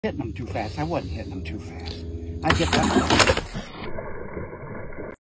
Hitting them too fast. I wasn't hitting them too fast. I get that.